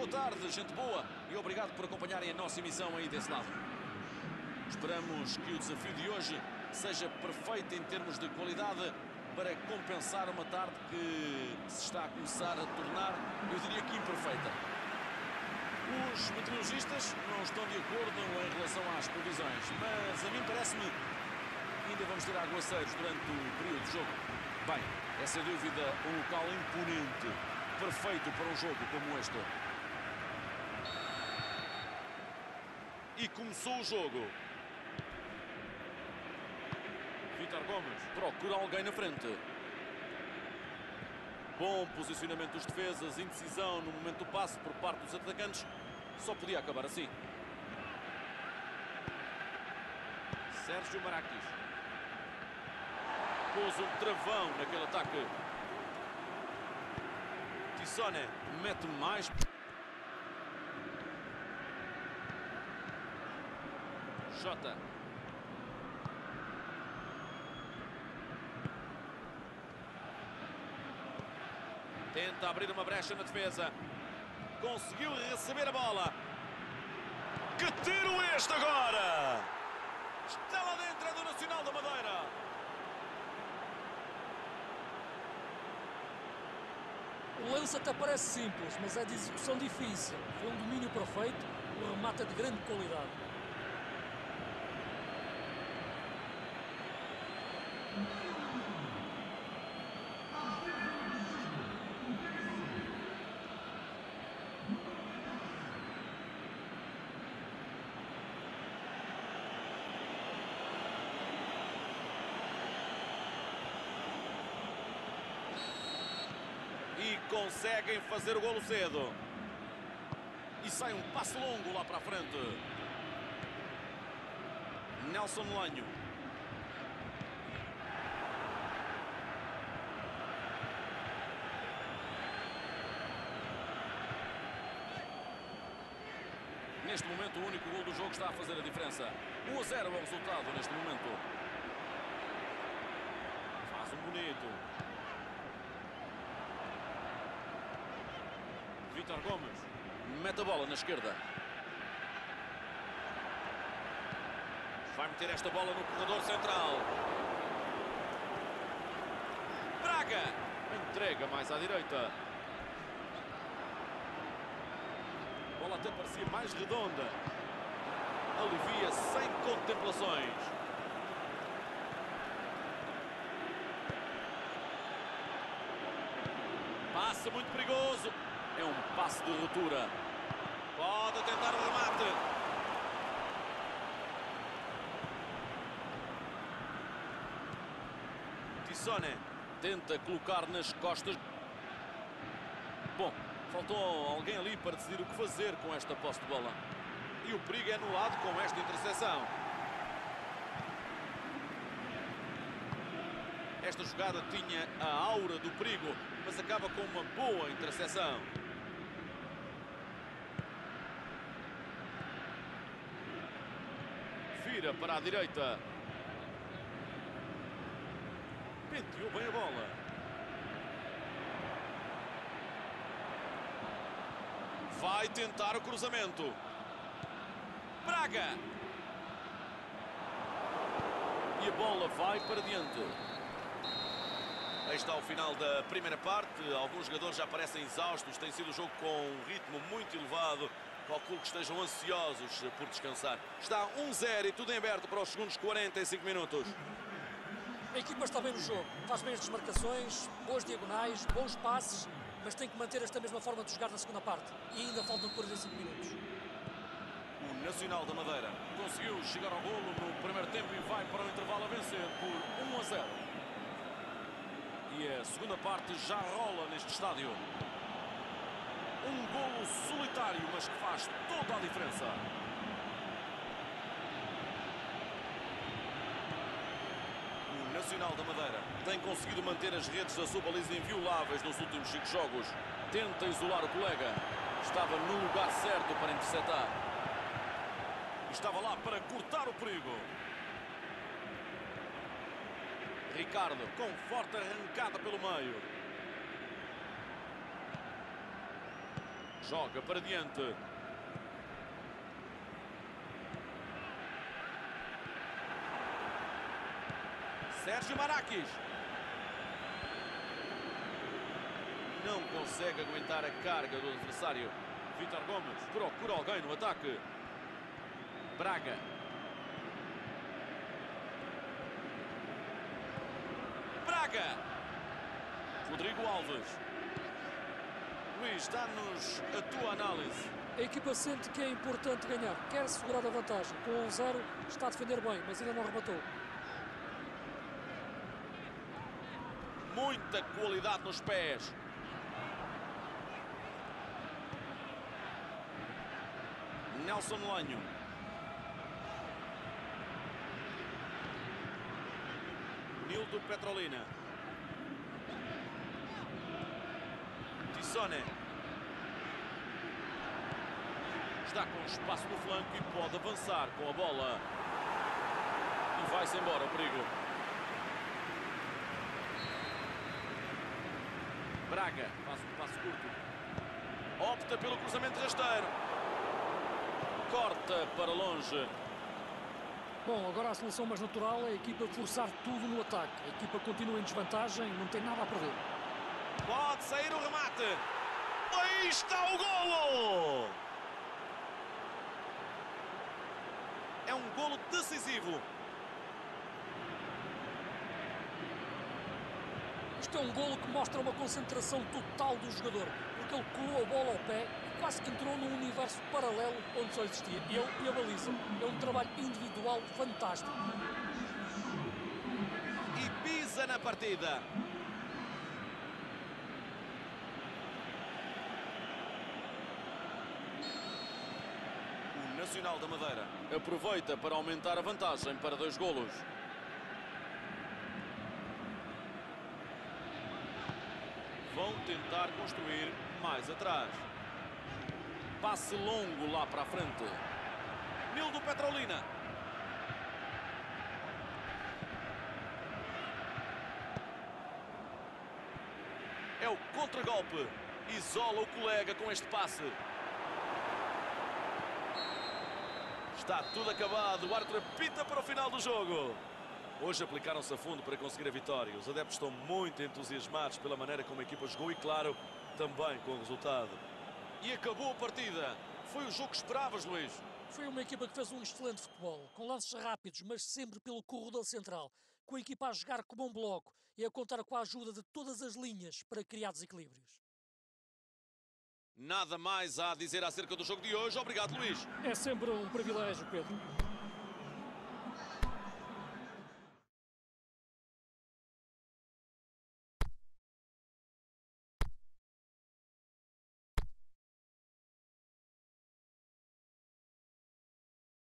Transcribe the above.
boa tarde, gente boa, e obrigado por acompanharem a nossa emissão aí desse lado. Esperamos que o desafio de hoje seja perfeito em termos de qualidade para compensar uma tarde que se está a começar a tornar, eu diria que imperfeita. Os meteorologistas não estão de acordo em relação às previsões, mas a mim parece-me que ainda vamos ter aguaceiros durante o período de jogo. Bem, é sem dúvida um local imponente, perfeito para um jogo como este. E começou o jogo. Vítor Gomes procura alguém na frente. Bom posicionamento dos defesas, indecisão no momento do passe por parte dos atacantes. Só podia acabar assim. Sérgio Marrakis pôs um travão naquele ataque. Tissone mete mais. Jota. Tenta abrir uma brecha na defesa. Conseguiu receber a bola. Que tiro este agora! Está lá dentro do Nacional da Madeira. O lance até parece simples, mas é de execução difícil. Foi um domínio perfeito, um remate de grande qualidade. E conseguem fazer o golo cedo. E sai um passe longo lá para a frente. Nelson Lanho. Neste momento, o único gol do jogo está a fazer a diferença. 1-0 é o resultado neste momento. Faz um bonito. Vítor Gomes mete a bola na esquerda. Vai meter esta bola no corredor central. Braga entrega mais à direita. A bola até parecia mais redonda. Alivia sem contemplações. Passe muito perigoso. É um passe de ruptura. Pode tentar o remate. Tissone tenta colocar nas costas. Bom, faltou alguém ali para decidir o que fazer com esta posse de bola. E o perigo é anulado com esta interseção. Esta jogada tinha a aura do perigo, mas acaba com uma boa interseção. Vira para a direita. Penteou bem a bola. Vai tentar o cruzamento. Braga. E a bola vai para diante. Aí está o final da primeira parte. Alguns jogadores já parecem exaustos. Tem sido um jogo com um ritmo muito elevado. Calculo que estejam ansiosos por descansar. Está 1-0 e tudo em aberto para os segundos 45 minutos. A equipa está bem no jogo. Faz bem as desmarcações, boas diagonais, bons passes, mas tem que manter esta mesma forma de jogar na segunda parte. E ainda faltam 45 minutos. O Nacional da Madeira conseguiu chegar ao golo no primeiro tempo e vai para o intervalo a vencer por 1-0. E a segunda parte já rola neste estádio. Um golo solitário, mas que faz toda a diferença. O Nacional da Madeira tem conseguido manter as redes da sua baliza invioláveis nos últimos 5 jogos. Tenta isolar o colega. Estava no lugar certo para interceptar. Estava lá para cortar o perigo. Ricardo com forte arrancada pelo meio. Joga para diante. Sérgio Maraquis. Não consegue aguentar a carga do adversário. Vítor Gomes procura alguém no ataque. Braga. Braga. Rodrigo Alves. Luís, dá-nos a tua análise. A equipa sente que é importante ganhar, quer segurar a vantagem. Com 1-0 está a defender bem, mas ainda não rematou. Muita qualidade nos pés. Nelson Lanho. Nildo Petrolina. Tissone. Está com espaço no flanco e pode avançar com a bola. E vai-se embora o perigo. Braga faz um passo curto. Opta pelo cruzamento rasteiro. Corta para longe. Bom, agora a solução mais natural é a equipa forçar tudo no ataque. A equipa continua em desvantagem, não tem nada a perder. Pode sair o remate. Aí está o golo! É um golo decisivo. Isto é um golo que mostra uma concentração total do jogador, porque ele colou a bola ao pé e quase que entrou num universo paralelo onde só existia ele e a baliza. É um trabalho individual fantástico. E pisa na partida. O Nacional da Madeira aproveita para aumentar a vantagem para 2 golos. Vão tentar construir mais atrás. Passe longo lá para a frente. Nildo Petrolina. É o contragolpe. Isola o colega com este passe. Está tudo acabado. O árbitro apita para o final do jogo. Hoje aplicaram-se a fundo para conseguir a vitória. Os adeptos estão muito entusiasmados pela maneira como a equipa jogou e, claro, também com o resultado. E acabou a partida. Foi o jogo que esperavas, Luís? Foi uma equipa que fez um excelente futebol, com lances rápidos, mas sempre pelo corredor central, com a equipa a jogar como um bloco e a contar com a ajuda de todas as linhas para criar desequilíbrios. Nada mais a dizer acerca do jogo de hoje. Obrigado, Luís. É sempre um privilégio, Pedro.